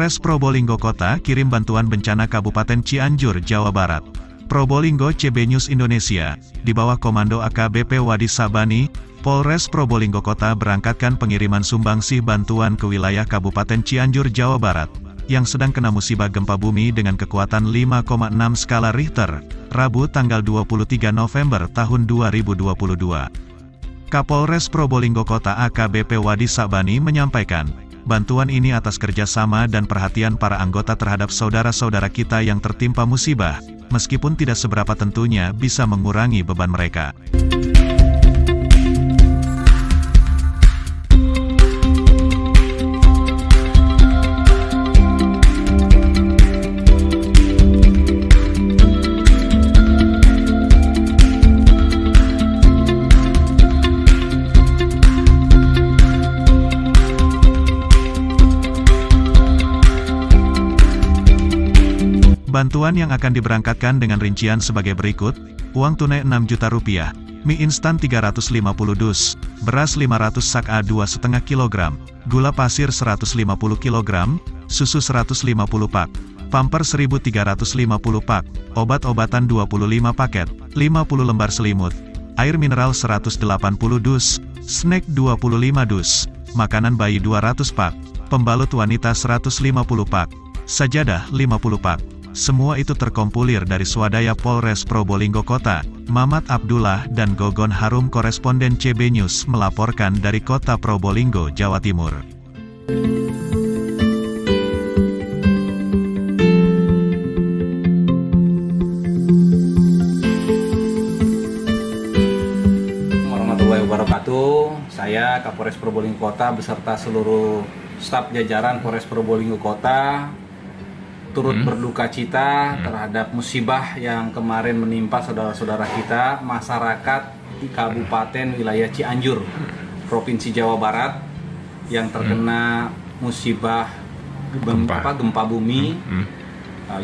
Polres Probolinggo Kota kirim bantuan bencana Kabupaten Cianjur, Jawa Barat. Probolinggo CB News Indonesia, di bawah Komando AKBP Wadi Sabani, Polres Probolinggo Kota berangkatkan pengiriman sumbangsih bantuan ke wilayah Kabupaten Cianjur, Jawa Barat, yang sedang kena musibah gempa bumi dengan kekuatan 5,6 skala Richter, Rabu tanggal 23 November tahun 2022. Kapolres Probolinggo Kota AKBP Wadi Sabani menyampaikan, bantuan ini atas kerjasama dan perhatian para anggota terhadap saudara-saudara kita yang tertimpa musibah, meskipun tidak seberapa tentunya bisa mengurangi beban mereka. Bantuan yang akan diberangkatkan dengan rincian sebagai berikut: uang tunai 6 juta rupiah, mie instan 350 dus, beras 500 sak A2,5 kg, gula pasir 150 kg, susu 150 pak, pamper 1350 pak, obat-obatan 25 paket, 50 lembar selimut, air mineral 180 dus, snack 25 dus, makanan bayi 200 pak, pembalut wanita 150 pak, sajadah 50 pak. Semua itu terkompulir dari swadaya Polres Probolinggo Kota. Mamat Abdullah dan Gogon Harum, koresponden CB News melaporkan dari Kota Probolinggo, Jawa Timur. Warahmatullahi wabarakatuh. Saya Kapolres Probolinggo Kota beserta seluruh staf jajaran Polres Probolinggo Kota turut berduka cita terhadap musibah yang kemarin menimpa saudara-saudara kita, masyarakat di Kabupaten wilayah Cianjur, Provinsi Jawa Barat, yang terkena musibah gempa bumi 5,6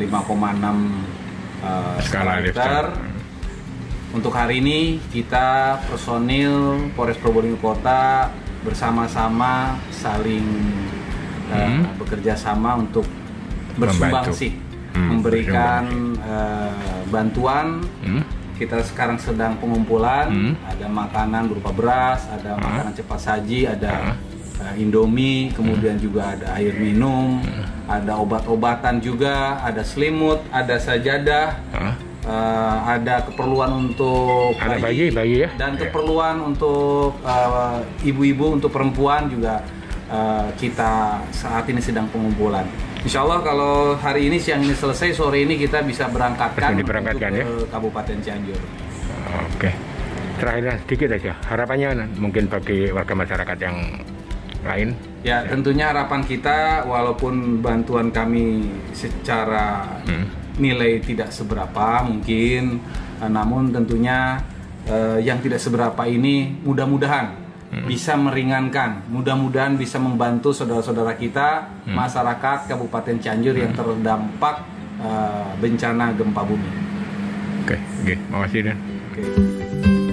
skala Richter. Untuk hari ini kita personil Polres Probolinggo Kota bersama-sama saling bekerja sama untuk bersumbangsi, memberikan bantuan. Kita sekarang sedang pengumpulan, ada makanan berupa beras, ada makanan cepat saji, ada Indomie, kemudian juga ada air minum, ada obat-obatan juga, ada selimut, ada sajadah, ada keperluan untuk bayi ya? Dan keperluan untuk ibu-ibu, untuk perempuan juga. Kita saat ini sedang pengumpulan. Insya Allah kalau hari ini, siang ini selesai, sore ini kita bisa berangkatkan ke Kabupaten Cianjur. Oke. Terakhir sedikit aja, harapannya mungkin bagi warga masyarakat yang lain? Ya, tentunya harapan kita, walaupun bantuan kami secara nilai tidak seberapa mungkin, namun tentunya yang tidak seberapa ini mudah-mudahan bisa meringankan, mudah-mudahan bisa membantu saudara-saudara kita, masyarakat Kabupaten Cianjur yang terdampak bencana gempa bumi. Oke, makasih Dan. Oke.